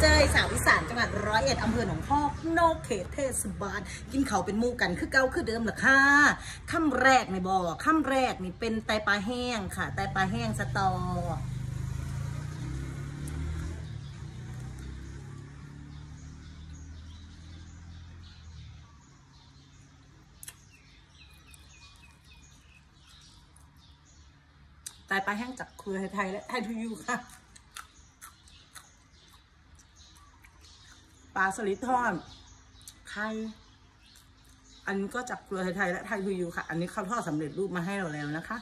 เจยสาวอีสานจังหวัด101อำเภอหนองพอกนอกเขตเทศบาลกินเขาเป็นหมู่กันคือเก่าคือเดิมเหรอค่ะค่ำแรกในบ่อค่ำแรกนี่เป็นไตปลาแห้งค่ะไตปลาแห้งสตอไตปลาแห้งจากครัวไทยและไทยทูยูค่ะปลาสลิดทอดไข่อันนี้ก็จากครัวไทยและไทยทูยูค่ะอันนี้เขาทอดสำเร็จรูปมาให้เราแล้วนะคะ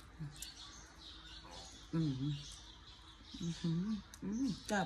กับ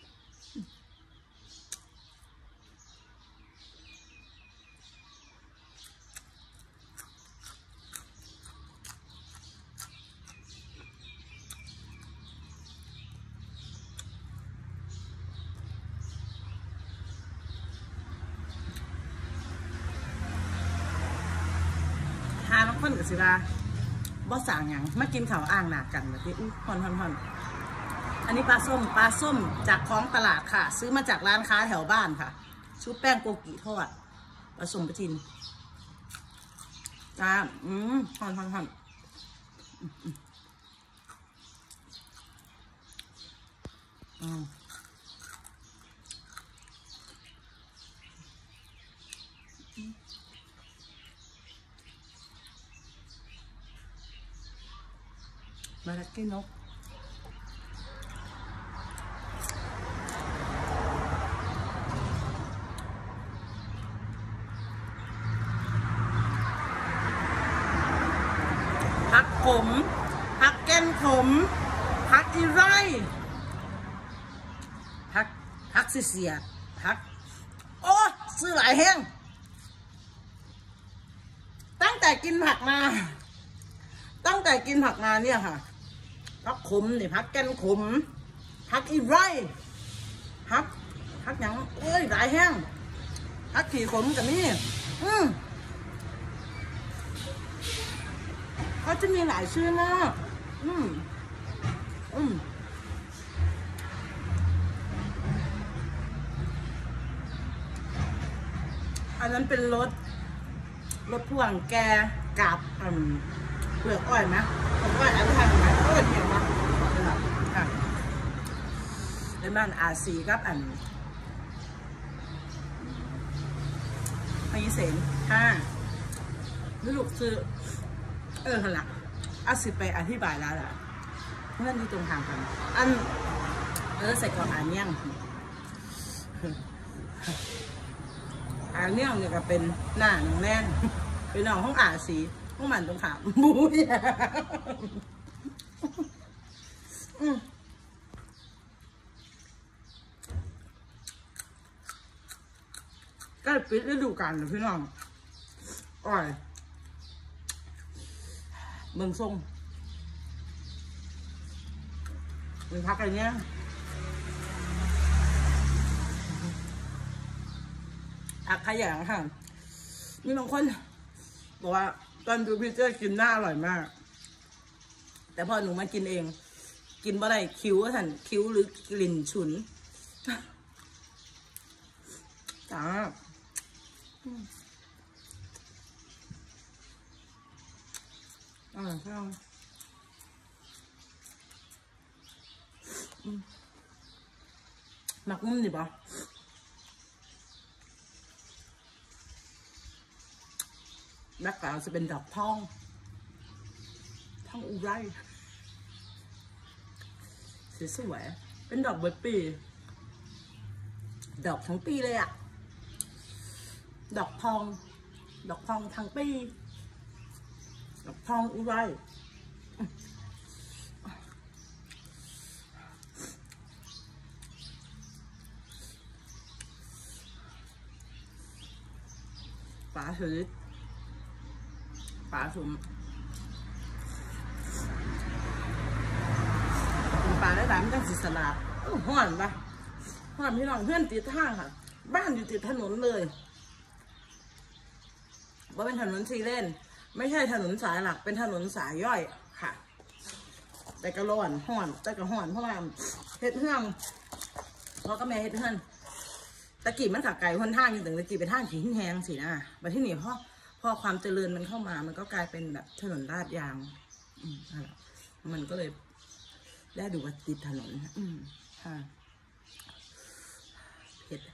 น้องคนกับศิลาบ่สั่งอย่างมากินข้าวอ่างหนากันแบบนี้ฮอนอันนี้ปลาส้มจากท้องตลาดค่ะซื้อมาจากร้านค้าแถวบ้านค่ะชุบแป้งโกกิทอดผสมปลาจินจ้าฮอนมาลักกี้นกผักขมผักแก้มขมผักอีไรผักเสียผักโอ้ซื้อหลายแห้งตั้งแต่กินผักมาเนี่ยค่ะผักขมนี่ผักแก้มขมผักอีไรผักหยังเอ้ยหลายแห้งผักขี่ขมกับนี่เขาจะมีหลายชื่อนะอันนั้นเป็นรถพ่วงแกกับเปลือกอ้อยไหมผมว่าอันทางไหนเหี่ยวมากค่ะในบ้านRCกับพยีเสนลูกซื้อขนาดRCไปอธิบายแล้วแหละเพื่อนที่ตรงทางกันใส่กล่องเนี่ยงเนี่ยก็เป็นหน้าหนังแน่นเป็นหนังห้องRCพวกมันตรงขามบูยก็ปิดฤดูกาลเลยพี่น้องอ่อยเมืองทรงเป็นพักอะไรเนี้ยขยันค่ะมีบางคนบอกว่าตอนดูพี่เจ้กินหน้าอร่อยมากแต่พอหนูมากินเองกินบ่ได้คิ้วท่านคิ้วหรือกลิ่นฉุนจ้าใช่หมักมุ้มดิบ่แบ็คกราวด์จะเป็นดอกทองอุไรสวยๆเป็นดอกเบิร์ดปีดอกทั้งปีเลยอะดอกทองทั้งปีดอกทองอุไรปลาสลิดปลาสุ่มปลาได้หลายมันต้องสิสลัดห่อนปะห่อนพี่น้องเพื่อนติดทางค่ะบ้านอยู่ติดถนนเลยว่าเป็นถนน4 เลนไม่ใช่ถนนสายหลักเป็นถนนสายย่อยค่ะแต่ก็ร้อนห่อนแต่ก็ห่อนเพราะว่าเฮ็ดเฮืองพ่อก็แม่เฮ็ดเฮือนตะกี้มันขาไก่คนทางอย่างถึงตะกี้เป็นทางขี้แห้งสินะมาที่นี่พอความเจริญมันเข้ามามันก็กลายเป็นแบบถนนลาดยางมันก็เลยได้ดูว่าติดถนนค่ะเผ็ด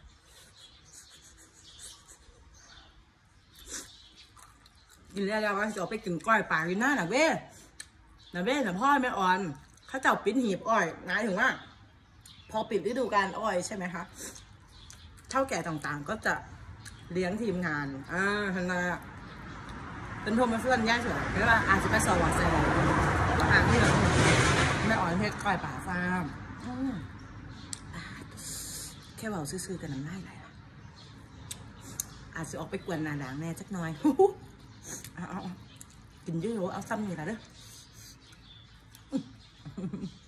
กินแล้วเราก็จะไปกินก้อยปลากินหน้าหน่ะเว้น่ะพ่อแม่อ่อนเขาเจ้าปิ้นหีบอ้อยหมายถึงว่าพอปิดฤดูกาลอ้อยใช่ไหมคะเท่าแก่ต่างๆก็จะเลี้ยงทีมงานทันนะเป็นโทรมาเพื่อนย่าเฉยไม่ว่าอาจจะไปสวัสดิ์ใส่นี่เราแม่อ่อนเพชรก้อยป่าฟาร์มแค่เบาซื่อๆกันน้ำลายไหลอาจจะออกไปกวนหนาด่างแน่สักหน่อยเอากินเยอะๆเอาซ้ำนี่ละเด้อ